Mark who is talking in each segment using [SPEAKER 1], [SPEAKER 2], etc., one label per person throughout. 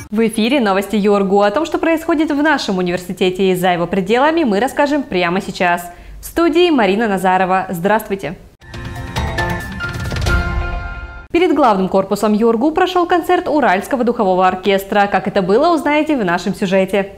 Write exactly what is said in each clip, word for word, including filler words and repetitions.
[SPEAKER 1] В эфире новости ЮрГУ. О том, что происходит в нашем университете и за его пределами, мы расскажем прямо сейчас. В студии Марина Назарова. Здравствуйте! Перед главным корпусом ЮрГУ прошел концерт Уральского духового оркестра. Как это было, узнаете в нашем сюжете.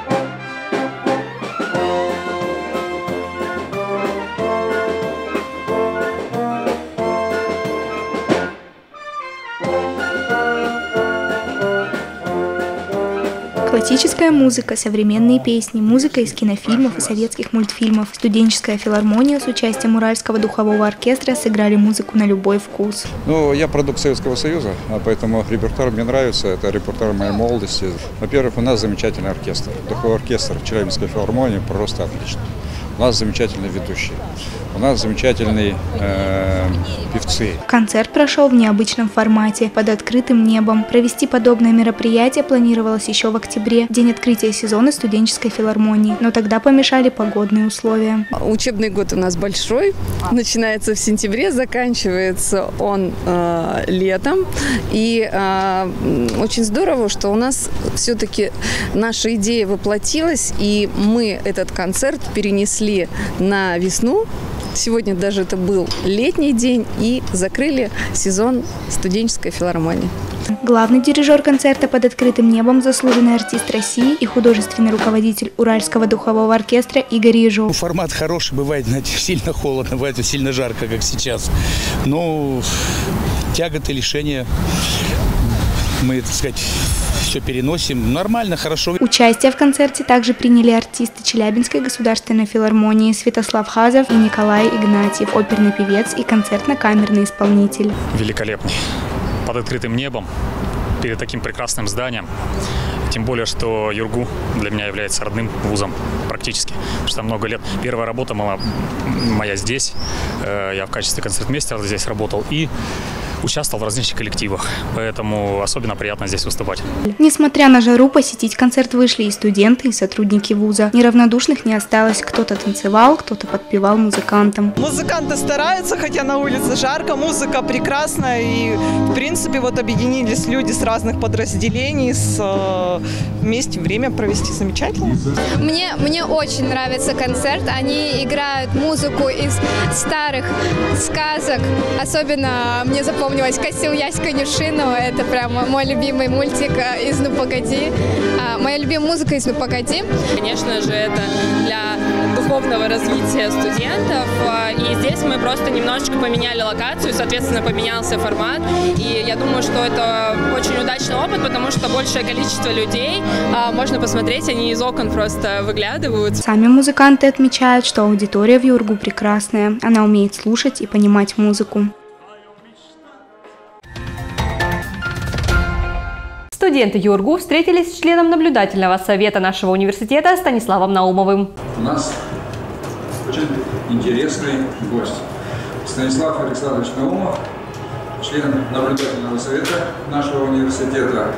[SPEAKER 2] Классическая музыка, современные песни, музыка из кинофильмов и советских мультфильмов. Студенческая филармония с участием Уральского духового оркестра сыграли музыку на любой вкус.
[SPEAKER 3] Ну, я продукт Советского Союза, поэтому репертуар мне нравится. Это репертуар моей молодости. Во-первых, у нас замечательный оркестр. Духовой оркестр Челябинской филармонии просто отлично. У нас замечательные ведущие. У нас замечательные э, певцы.
[SPEAKER 2] Концерт прошел в необычном формате, под открытым небом. Провести подобное мероприятие планировалось еще в октябре, день открытия сезона студенческой филармонии. Но тогда помешали погодные условия.
[SPEAKER 4] Учебный год у нас большой. Начинается в сентябре, заканчивается он э, летом. И э, очень здорово, что у нас все-таки наша идея воплотилась, и мы этот концерт перенесли на весну. Сегодня даже это был летний день, и закрыли сезон студенческой филармонии.
[SPEAKER 2] Главный дирижер концерта под открытым небом, заслуженный артист России и художественный руководитель Уральского духового оркестра Игорь Ежов.
[SPEAKER 5] Формат хороший, бывает, знаете, сильно холодно, бывает сильно жарко, как сейчас. Но тяготы, лишения, мы, так сказать, все переносим. Нормально, хорошо.
[SPEAKER 2] Участие в концерте также приняли артисты Челябинской государственной филармонии Святослав Хазов и Николай Игнатьев, оперный певец и концертно-камерный исполнитель.
[SPEAKER 6] Великолепный. Под открытым небом, перед таким прекрасным зданием. Тем более, что ЮрГУ для меня является родным вузом практически. Потому что много лет. Первая работа моя, моя здесь. Я в качестве концертмейстера здесь работал и участвовал в различных коллективах, поэтому особенно приятно здесь выступать.
[SPEAKER 2] Несмотря на жару, посетить концерт вышли и студенты, и сотрудники вуза. Неравнодушных не осталось. Кто-то танцевал, кто-то подпевал музыкантам.
[SPEAKER 7] Музыканты стараются, хотя на улице жарко, музыка прекрасная, и в принципе вот объединились люди с разных подразделений, с, э, вместе время провести замечательно.
[SPEAKER 8] Мне, мне очень нравится концерт, они играют музыку из старых сказок, особенно мне запомнилось «Косил ясь конюшину», это прям мой любимый мультик из «Ну погоди», моя любимая музыка из «Ну погоди».
[SPEAKER 9] Конечно же, это для духовного развития студентов, и здесь мы просто немножечко поменяли локацию, соответственно, поменялся формат, и я думаю, что это очень удачный опыт, потому что большее количество людей можно посмотреть, они из окон просто выглядывают.
[SPEAKER 2] Сами музыканты отмечают, что аудитория в ЮрГУ прекрасная, она умеет слушать и понимать музыку.
[SPEAKER 1] Студенты ЮрГУ встретились с членом наблюдательного совета нашего университета Станиславом Наумовым.
[SPEAKER 3] У нас очень интересный гость. Станислав Александрович Наумов, член наблюдательного совета нашего университета.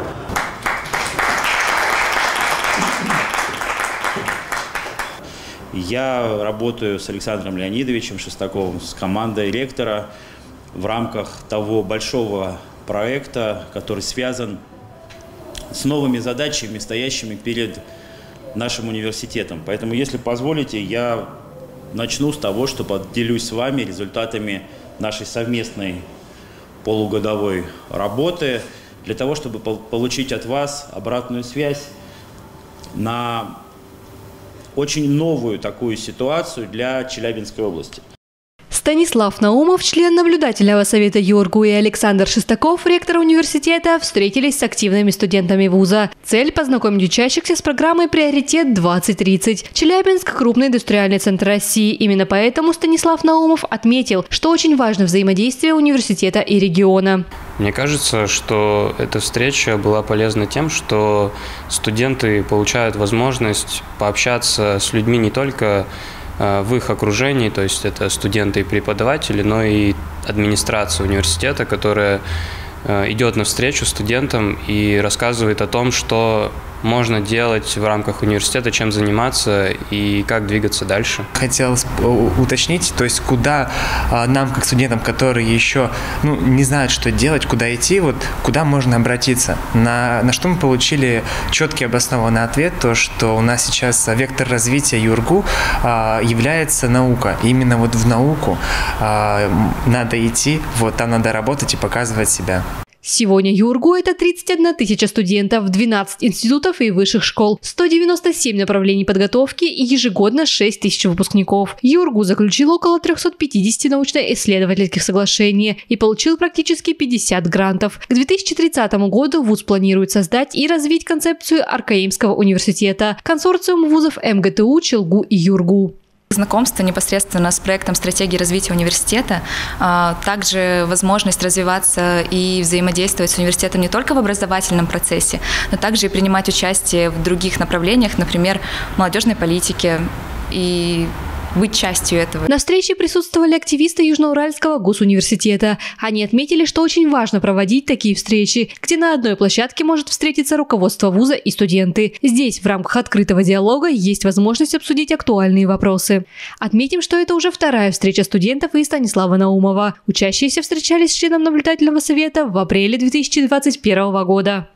[SPEAKER 10] Я работаю с Александром Леонидовичем Шестаковым, с командой ректора в рамках того большого проекта, который связан с новыми задачами, стоящими перед нашим университетом. Поэтому, если позволите, я начну с того, что поделюсь с вами результатами нашей совместной полугодовой работы, для того, чтобы получить от вас обратную связь на очень новую такую ситуацию для Челябинской области.
[SPEAKER 1] Станислав Наумов, член наблюдательного совета ЮрГУ, и Александр Шестаков, ректор университета, встретились с активными студентами вуза. Цель – познакомить учащихся с программой «Приоритет двадцать тридцать». Челябинск – крупный индустриальный центр России. Именно поэтому Станислав Наумов отметил, что очень важно взаимодействие университета и региона.
[SPEAKER 11] Мне кажется, что эта встреча была полезна тем, что студенты получают возможность пообщаться с людьми не только в их окружении, то есть это студенты и преподаватели, но и администрация университета, которая идет навстречу студентам и рассказывает о том, что можно делать в рамках университета, чем заниматься и как двигаться дальше.
[SPEAKER 12] Хотел уточнить, то есть куда нам, как студентам, которые еще ну, не знают, что делать, куда идти, вот куда можно обратиться. На, на что мы получили четкий обоснованный ответ, то, что у нас сейчас вектор развития ЮрГУ а, является наука. И именно вот в науку а, надо идти, вот там надо работать и показывать себя.
[SPEAKER 1] Сегодня ЮрГУ – это тридцать одна тысяча студентов, двенадцать институтов и высших школ, сто девяносто семь направлений подготовки и ежегодно шесть тысяч выпускников. ЮрГУ заключил около трёхсот пятидесяти научно-исследовательских соглашений и получил практически пятьдесят грантов. К две тысячи тридцатому году вуз планирует создать и развить концепцию Аркаимского университета, консорциум вузов МГТУ, ЧелГУ и ЮрГУ.
[SPEAKER 13] Знакомство непосредственно с проектом стратегии развития университета, также возможность развиваться и взаимодействовать с университетом не только в образовательном процессе, но также и принимать участие в других направлениях, например, в молодежной политике и быть частью этого.
[SPEAKER 1] На встрече присутствовали активисты Южноуральского госуниверситета. Они отметили, что очень важно проводить такие встречи, где на одной площадке может встретиться руководство вуза и студенты. Здесь в рамках открытого диалога есть возможность обсудить актуальные вопросы. Отметим, что это уже вторая встреча студентов и Станислава Наумова. Учащиеся встречались с членом наблюдательного совета в апреле две тысячи двадцать первого года.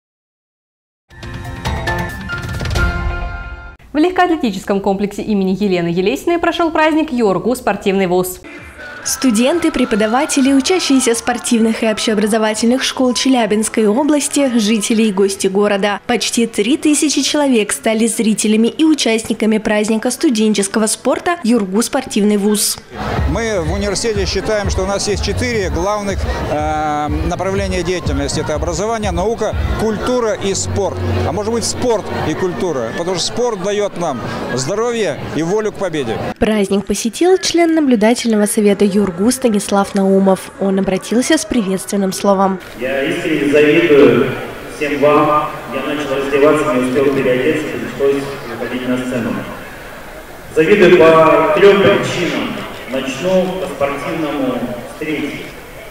[SPEAKER 14] В легкоатлетическом комплексе имени Елены Елесиной прошел праздник ЮрГУ «Спортивный вуз».
[SPEAKER 2] Студенты, преподаватели, учащиеся спортивных и общеобразовательных школ Челябинской области, жители и гости города. Почти три тысячи человек стали зрителями и участниками праздника студенческого спорта ЮрГУ «Спортивный вуз».
[SPEAKER 15] Мы в университете считаем, что у нас есть четыре главных э, направления деятельности. Это образование, наука, культура и спорт. А может быть спорт и культура, потому что спорт дает нам здоровье и волю к победе.
[SPEAKER 2] Праздник посетил член наблюдательного совета ЮрГУ Станислав Наумов. Он обратился с приветственным словом.
[SPEAKER 16] Я искренне завидую всем вам. Я начал раздеваться, не успел переодеться, пришлось выходить на сцену. Завидую по трем причинам. Начну по спортивному в-третьих.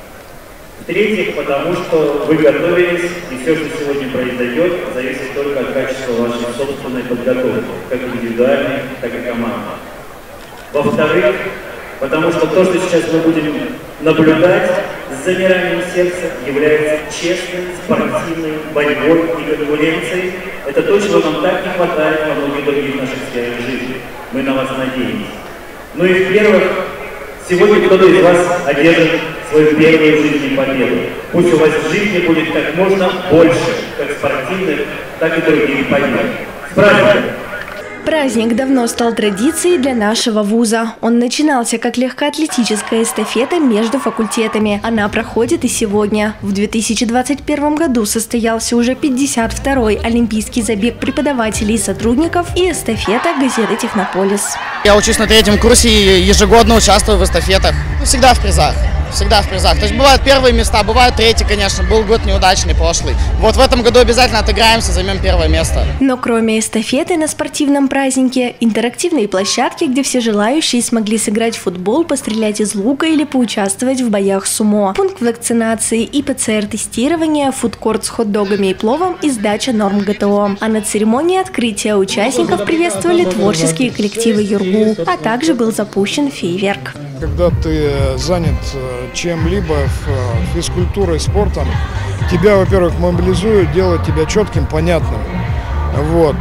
[SPEAKER 16] В-третьих, потому что вы готовились, и все, что сегодня произойдет, зависит только от качества вашей собственной подготовки, как индивидуальной, так и командной. Во-вторых, потому что то, что сейчас мы будем наблюдать с замиранием сердца, является честной спортивной борьбой и конкуренцией. Это то, чего нам так не хватает во многих других наших сферах жизни. Мы на вас надеемся. Ну и в-первых, сегодня кто-то из вас одержит свою первую в жизни победу. Пусть у вас в жизни будет как можно больше, как спортивных, так и других побед. С праздником!
[SPEAKER 2] Праздник давно стал традицией для нашего вуза. Он начинался как легкоатлетическая эстафета между факультетами. Она проходит и сегодня. В две тысячи двадцать первом году состоялся уже пятьдесят второй олимпийский забег преподавателей и сотрудников и эстафета газеты «Технополис».
[SPEAKER 17] Я учусь на третьем курсе и ежегодно участвую в эстафетах. Всегда в призах. Всегда в призах. То есть бывают первые места, бывают третьи, конечно. Был год неудачный, прошлый. Вот в этом году обязательно отыграемся, займем первое место.
[SPEAKER 2] Но кроме эстафеты на спортивном празднике, интерактивные площадки, где все желающие смогли сыграть в футбол, пострелять из лука или поучаствовать в боях сумо. Пункт вакцинации и ПЦР-тестирования, фудкорт с хот-догами и пловом и сдача норм ГТО. А на церемонии открытия участников приветствовали творческие коллективы ЮрГУ, а также был запущен фейерверк.
[SPEAKER 18] Когда ты занят чем-либо, физкультурой, спортом, тебя, во-первых, мобилизуют, делают тебя четким, понятным. Вот.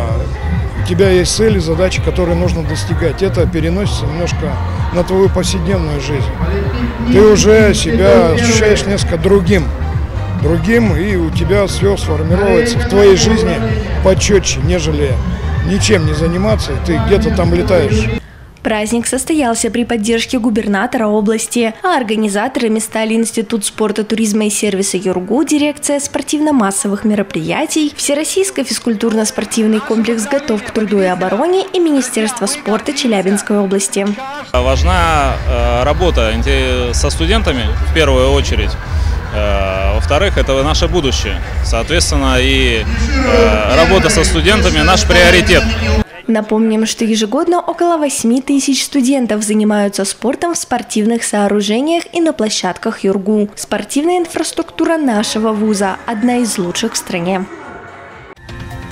[SPEAKER 18] У тебя есть цели, задачи, которые нужно достигать. Это переносится немножко на твою повседневную жизнь. Ты уже себя ощущаешь несколько другим. Другим, и у тебя все сформируется в твоей жизни почетче, нежели ничем не заниматься, ты где-то там летаешь.
[SPEAKER 2] Праздник состоялся при поддержке губернатора области, а организаторами стали Институт спорта, туризма и сервиса ЮрГУ, дирекция спортивно-массовых мероприятий, Всероссийский физкультурно-спортивный комплекс «Готов к труду и обороне» и Министерство спорта Челябинской области.
[SPEAKER 19] Важна работа со студентами в первую очередь. Во-вторых, это наше будущее. Соответственно, и работа со студентами – наш приоритет.
[SPEAKER 2] Напомним, что ежегодно около восьми тысяч студентов занимаются спортом в спортивных сооружениях и на площадках ЮрГУ. Спортивная инфраструктура нашего вуза – одна из лучших в стране.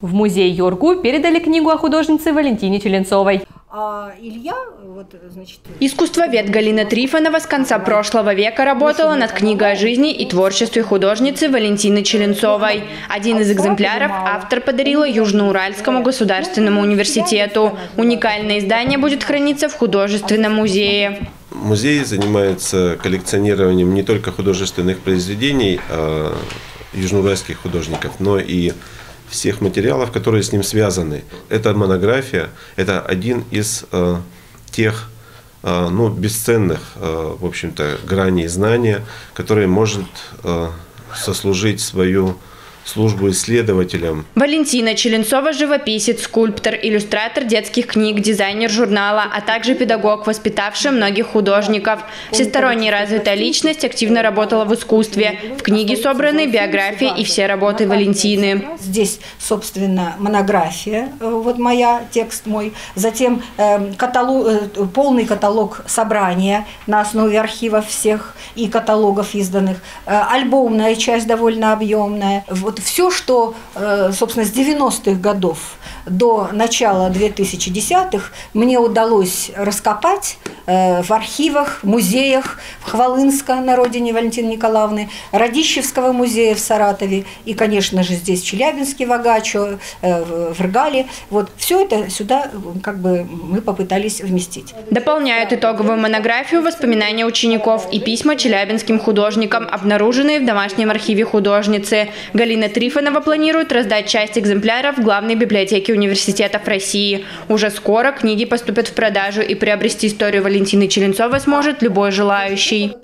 [SPEAKER 14] В музей Юргу передали книгу о художнице Валентине Челенцовой.
[SPEAKER 20] А Илья, вот, значит...
[SPEAKER 21] Искусствовед Галина Трифонова с конца прошлого века работала над книгой о жизни и творчестве художницы Валентины Челенцовой. Один из экземпляров автор подарила Южноуральскому государственному университету. Уникальное издание будет храниться в художественном музее.
[SPEAKER 22] Музей занимается коллекционированием не только художественных произведений южноуральских художников, но и всех материалов, которые с ним связаны. Эта монография – это один из э, тех э, ну, бесценных, э, в общем-то, граней знания, который может э, сослужить свою службу исследователям.
[SPEAKER 21] Валентина Челенцова – живописец, скульптор, иллюстратор детских книг, дизайнер журнала, а также педагог, воспитавший многих художников. Всесторонне развитая личность, активно работала в искусстве. В книге собраны биографии и все работы Валентины.
[SPEAKER 20] Здесь, собственно, монография, вот моя, текст мой. Затем э, каталог, э, полный каталог собрания на основе архивов всех и каталогов изданных. Э, альбомная часть довольно объемная. Вот все, что, собственно, с девяностых годов до начала двухтысячных мне удалось раскопать в архивах, музеях в Хвалынска на родине Валентины Николаевны, Радищевского музея в Саратове и, конечно же, здесь в Челябинске, в Агачо, в Ргале. Вот все это сюда как бы мы попытались вместить.
[SPEAKER 21] Дополняют итоговую монографию воспоминания учеников и письма челябинским художникам, обнаруженные в домашнем архиве художницы. Галина Трифонова планирует раздать часть экземпляров в главной библиотеке университетов России. Уже скоро книги поступят в продажу, и приобрести историю Валентины Челенцовой сможет любой желающий.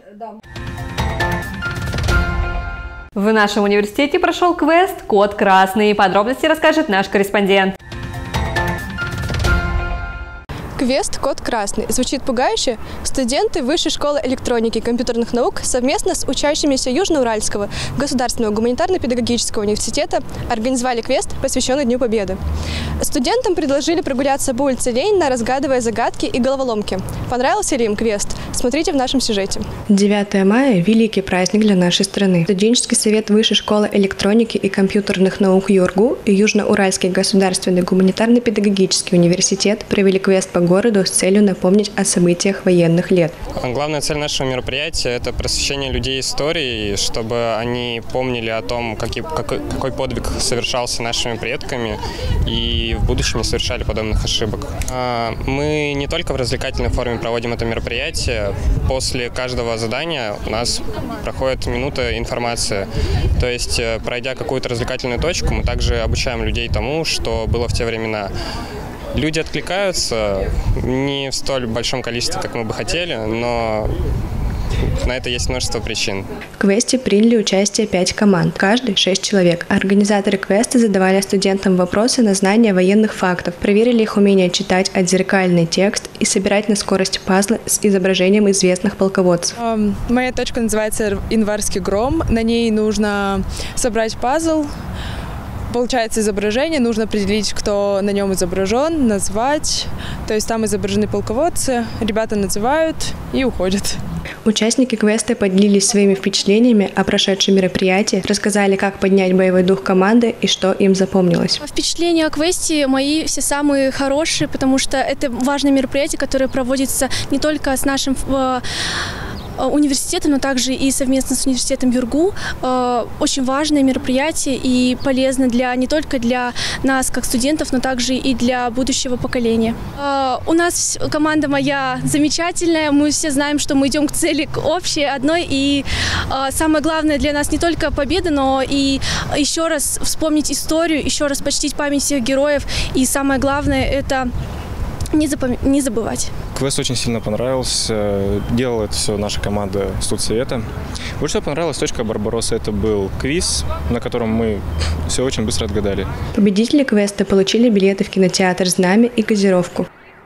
[SPEAKER 14] В нашем университете прошел квест «Код красный». Подробности расскажет наш корреспондент.
[SPEAKER 23] Квест «Код красный» звучит пугающе. Студенты Высшей школы электроники и компьютерных наук совместно с учащимися Южноуральского государственного гуманитарно-педагогического университета организовали квест, посвященный Дню Победы. Студентам предложили прогуляться по улице Ленина, разгадывая загадки и головоломки. Понравился ли им квест? Смотрите в нашем сюжете.
[SPEAKER 24] девятое мая – великий праздник для нашей страны. Студенческий совет Высшей школы электроники и компьютерных наук ЮрГУ и Южноуральский государственный гуманитарно-педагогический университет провели квест по городу с целью напомнить о событиях военных лет.
[SPEAKER 25] Главная цель нашего мероприятия – это просвещение людей истории, чтобы они помнили о том, какой, какой подвиг совершался нашими предками и в будущем не совершали подобных ошибок. Мы не только в развлекательной форме проводим это мероприятие. После каждого задания у нас проходит минута информации. То есть, пройдя какую-то развлекательную точку, мы также обучаем людей тому, что было в те времена. Люди откликаются не в столь большом количестве, как мы бы хотели, но на это есть множество причин.
[SPEAKER 24] В квесте приняли участие пять команд, каждый шесть человек. Организаторы квеста задавали студентам вопросы на знание военных фактов, проверили их умение читать отзеркальный текст и собирать на скорость пазлы с изображением известных полководцев.
[SPEAKER 23] Моя точка называется «Январский гром». На ней нужно собрать пазл. Получается изображение, нужно определить, кто на нем изображен, назвать. То есть там изображены полководцы, ребята называют и уходят.
[SPEAKER 24] Участники квеста поделились своими впечатлениями о прошедшем мероприятии, рассказали, как поднять боевой дух команды и что им запомнилось.
[SPEAKER 26] Впечатления о квесте мои все самые хорошие, потому что это важное мероприятие, которое проводится не только с нашим университетом, но также и совместно с университетом ЮрГУ. Очень важное мероприятие и полезно для, не только для нас, как студентов, но также и для будущего поколения. У нас команда моя замечательная, мы все знаем, что мы идем к цели к общей, одной, и самое главное для нас не только победа, но и еще раз вспомнить историю, еще раз почтить память всех героев, и самое главное – это Не, запом... не забывать.
[SPEAKER 27] Квест очень сильно понравился. Делала это все наша команда студсовета. Вот что понравилось, точка Барбаросса. Это был квиз, на котором мы все очень быстро отгадали.
[SPEAKER 24] Победители квеста получили билеты в кинотеатр «Знамя» и газировку.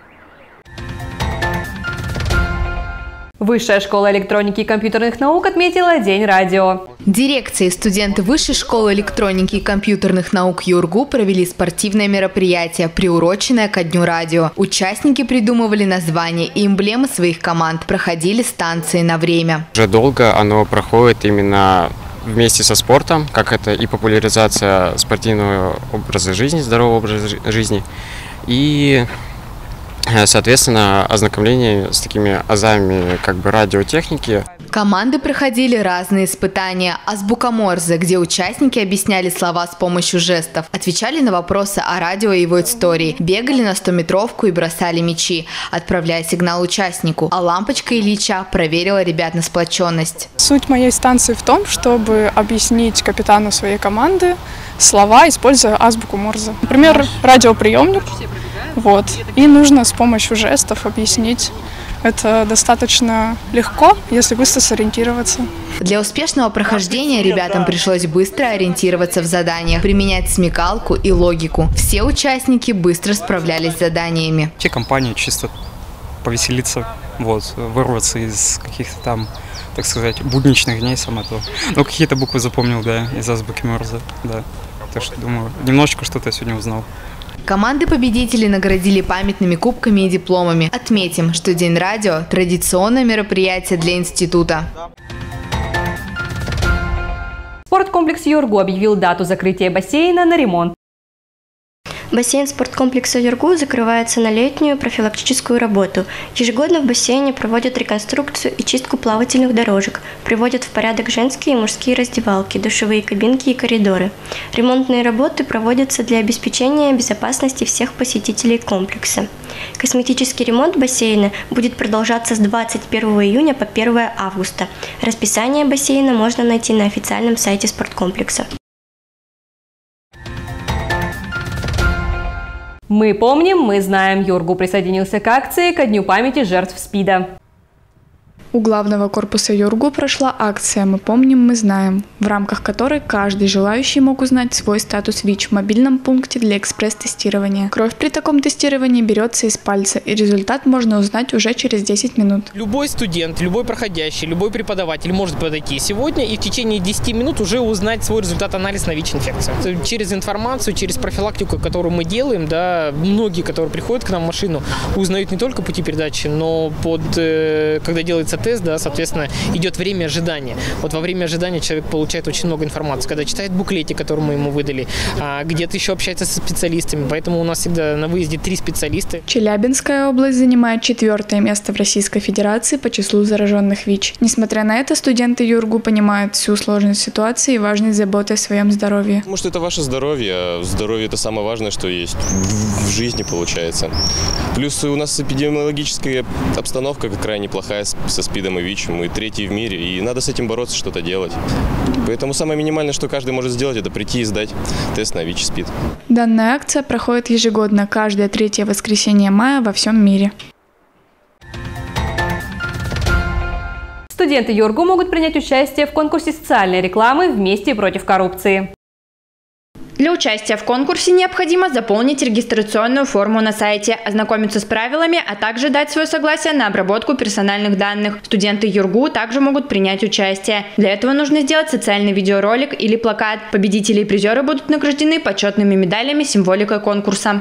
[SPEAKER 14] Высшая школа электроники и компьютерных наук отметила День радио.
[SPEAKER 28] Дирекция и студенты Высшей школы электроники и компьютерных наук ЮрГУ провели спортивное мероприятие, приуроченное ко Дню радио. Участники придумывали названия и эмблемы своих команд, проходили станции на время.
[SPEAKER 11] Уже долго оно проходит именно
[SPEAKER 25] вместе со спортом, как это и популяризация спортивного образа жизни, здорового образа жизни, и, соответственно, ознакомление с такими азами как бы радиотехники.
[SPEAKER 28] Команды проходили разные испытания. Азбука Морзе, где участники объясняли слова с помощью жестов, отвечали на вопросы о радио и его истории, бегали на стометровку и бросали мячи, отправляя сигнал участнику. А лампочка Ильича проверила ребят на сплоченность.
[SPEAKER 3] Суть моей станции в том, чтобы объяснить капитану своей команды слова, используя азбуку Морзе. Например, радиоприемник. Вот. И нужно с помощью жестов объяснить. Это достаточно легко, если быстро сориентироваться.
[SPEAKER 28] Для успешного прохождения ребятам пришлось быстро ориентироваться в заданиях, применять смекалку и логику. Все участники быстро справлялись с заданиями.
[SPEAKER 4] Те компании чисто повеселиться, вот, вырваться из каких-то там, так сказать, будничных дней само то. Ну, какие-то буквы запомнил, да, из азбуки Морзе, да. Так что, думаю, немножечко что-то я сегодня узнал.
[SPEAKER 28] Команды победителей наградили памятными кубками и дипломами. Отметим, что День радио – традиционное мероприятие для института.
[SPEAKER 14] Спорткомплекс Юргу объявил дату закрытия бассейна на ремонт.
[SPEAKER 2] Бассейн спорткомплекса Юргу закрывается на летнюю профилактическую работу. Ежегодно в бассейне проводят реконструкцию и чистку плавательных дорожек, приводят в порядок женские и мужские раздевалки, душевые кабинки и коридоры. Ремонтные работы проводятся для обеспечения безопасности всех посетителей комплекса. Косметический ремонт бассейна будет продолжаться с двадцать первого июня по первое августа. Расписание бассейна можно найти на официальном сайте спорткомплекса.
[SPEAKER 14] Мы помним, мы знаем. Юргу присоединился к акции ко Дню памяти жертв СПИДа.
[SPEAKER 23] У главного корпуса Юргу прошла акция «Мы помним, мы знаем», в рамках которой каждый желающий мог узнать свой статус ВИЧ в мобильном пункте для экспресс-тестирования. Кровь при таком тестировании берется из пальца, и результат можно узнать уже через десять минут.
[SPEAKER 5] Любой студент, любой проходящий, любой преподаватель может подойти сегодня и в течение десяти минут уже узнать свой результат анализа на ВИЧ-инфекцию. Через информацию, через профилактику, которую мы делаем, да, многие, которые приходят к нам в машину, узнают не только пути передачи, но под, э, когда делается тест, да, соответственно, идет время ожидания. Вот во время ожидания человек получает очень много информации, когда читает буклетик, который мы ему выдали, а где-то еще общается со специалистами, поэтому у нас всегда на выезде три специалиста.
[SPEAKER 23] Челябинская область занимает четвертое место в Российской Федерации по числу зараженных ВИЧ. Несмотря на это, студенты Юргу понимают всю сложность ситуации и важность заботы о своем здоровье.
[SPEAKER 6] Потому что это ваше здоровье, а здоровье – это самое важное, что есть в жизни, получается. Плюс у нас эпидемиологическая обстановка крайне плохая со СПИДом и ВИЧ. Мы третий в мире, и надо с этим бороться, что-то делать. Поэтому самое минимальное, что каждый может сделать, это прийти и сдать тест на ВИЧ и СПИД.
[SPEAKER 23] Данная акция проходит ежегодно, каждое третье воскресенье мая во всем мире.
[SPEAKER 14] Студенты Юргу могут принять участие в конкурсе социальной рекламы «Вместе против коррупции».
[SPEAKER 21] Для участия в конкурсе необходимо заполнить регистрационную форму на сайте, ознакомиться с правилами, а также дать свое согласие на обработку персональных данных. Студенты Юргу также могут принять участие. Для этого нужно сделать социальный видеоролик или плакат. Победители и призеры будут награждены почетными медалями с символикой конкурса.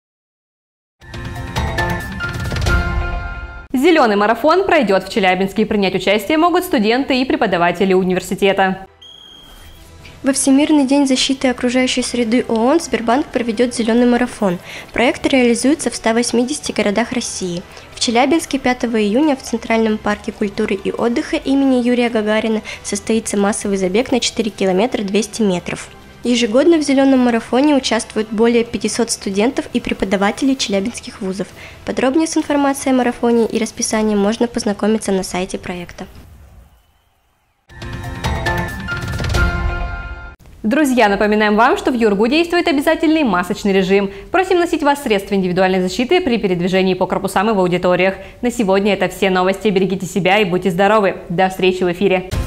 [SPEAKER 14] Зеленый марафон пройдет в Челябинске. Принять участие могут студенты и преподаватели университета.
[SPEAKER 2] Во Всемирный день защиты окружающей среды ООН Сбербанк проведет «Зеленый марафон». Проект реализуется в ста восьмидесяти городах России. В Челябинске пятого июня в Центральном парке культуры и отдыха имени Юрия Гагарина состоится массовый забег на четыре километра двести метров. Ежегодно в «Зеленом марафоне» участвуют более пятисот студентов и преподавателей челябинских вузов. Подробнее с информацией о марафоне и расписанием можно познакомиться на сайте проекта.
[SPEAKER 14] Друзья, напоминаем вам, что в Юргу действует обязательный масочный режим. Просим носить вас средства индивидуальной защиты при передвижении по корпусам и в аудиториях. На сегодня это все новости. Берегите себя и будьте здоровы. До встречи в эфире.